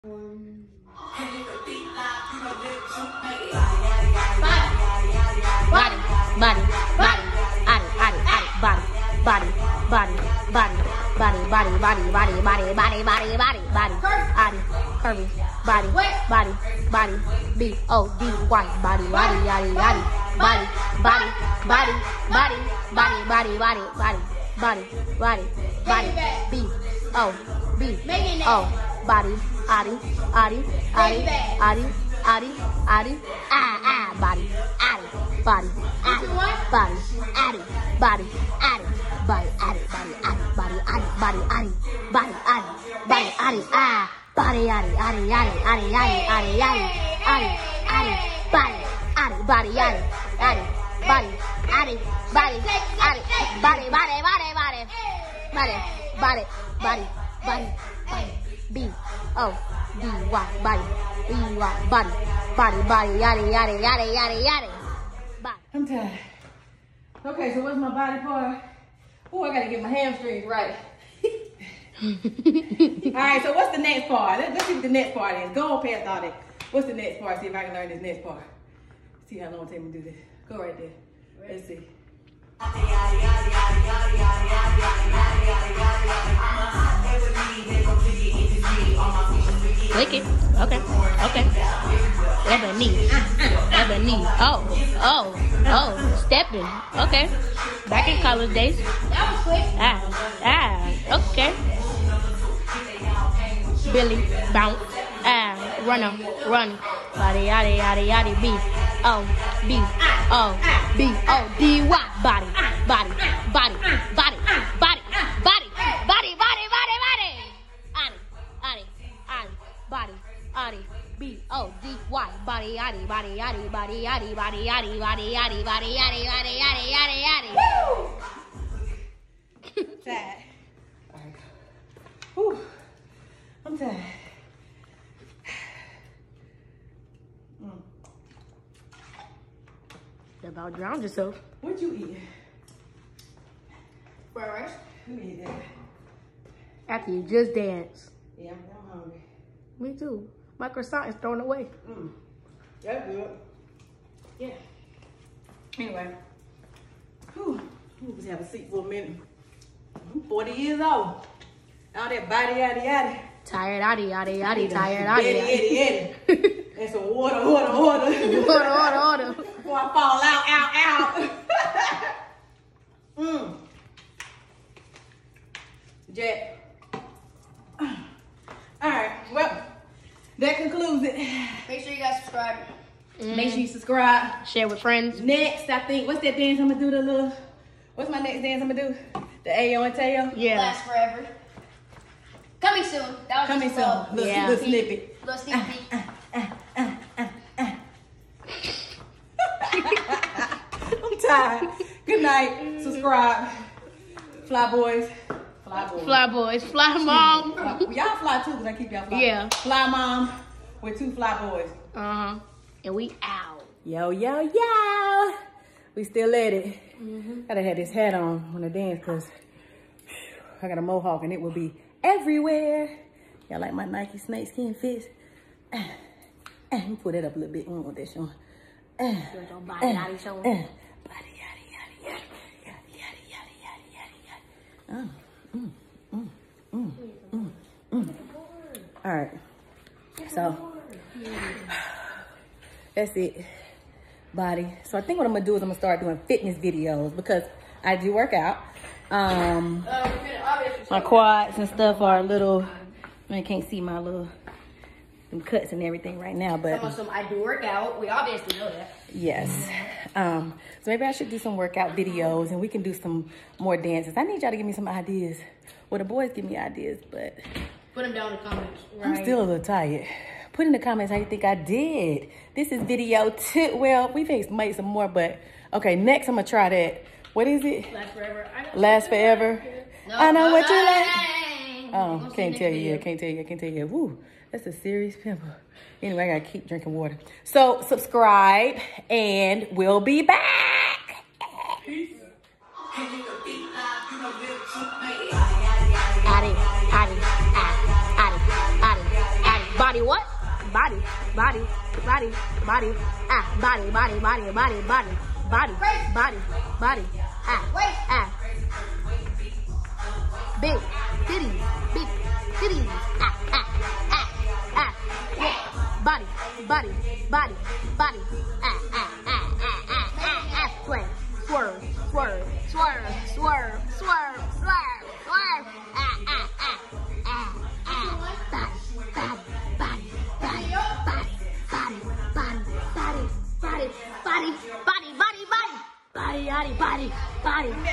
I'm tired. Okay, so what's my body part? Oh, I gotta get my hamstrings right. All right, so what's the next part? Let's see what the next part is. Go on past all that. What's the next part? See if I can learn this next part. See how long it takes me to do this. Go right there. Let's see. Lick it. Okay. Okay. Ebony. Ebony. Oh. Stepping. Okay. Back in college days. That was quick. Okay. Billy. Bounce. Run. Body, yaddy, yaddy, yaddy, B. O. B. O. B. O. D. Y. Body. B O D Y body yaddy. Woo! Tired. All right. Whew. I'm tired. You about drowned yourself. What you eat? Fried rice. Let me eat that. After you just danced. Yeah, I'm hungry. Me too. My croissant is thrown away. That's good. Yeah. Anyway. Whew. Let's have a seat for a minute. I'm 40 years old. All that body, yaddy. Tired, tired, Eddie. And some water. Order. Before I fall out. Jet. All right, well, that concludes it. Make sure you guys subscribe. Make sure you subscribe. Share with friends. Next, I think, what's that dance I'm gonna do? What's my next dance I'm gonna do? The Ayo and Teo? Yeah. Last forever. Coming soon. That was Coming just soon. Little snippet. Little sneak peek. I'm tired. Good night. Subscribe. Fly boys. Fly mom. Y'all fly too, because I keep y'all fly. Yeah. Fly mom with 2 fly boys. And we out. Yo. We still at it. Gotta have this hat on when I dance, because I got a mohawk and it will be everywhere. Y'all like my Nike snakeskin fits? Let me put it up a little bit. I don't want that showing. Body out showing. All right, so that's it, body. So I think what I'm gonna do is I'm gonna start doing fitness videos, because I do work out. My quads and stuff are a little, I can't see my little cuts and everything right now, but I do work out. We obviously know that. yes. So maybe I should do some workout videos and we can do some more dances. I need y'all to give me some ideas. Well, the boys give me ideas, but Put them down in the comments. I'm still a little tired. Put in the comments how you think I did. This is video 2. Well, we've made some more, but okay, next I'm gonna try that. What is it? Last forever. Last forever. No, I know what you like. like. Oh, can't tell you. Can't tell you. Woo, that's a serious pimple. Anyway, I gotta keep drinking water. So subscribe, and we'll be back. Peace. Body. body what? Body, body, body, body, ah, body, body, body, body, body, body, body, body, ah. Big titties, ah, yeah. Body, body, body, body, swerve, swerve, swerve, swerve, swerve, swerve, swerve, swerve, body,